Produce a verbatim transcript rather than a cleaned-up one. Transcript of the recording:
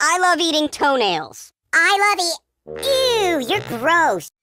I love eating toenails. I love eat. Ew, you're gross.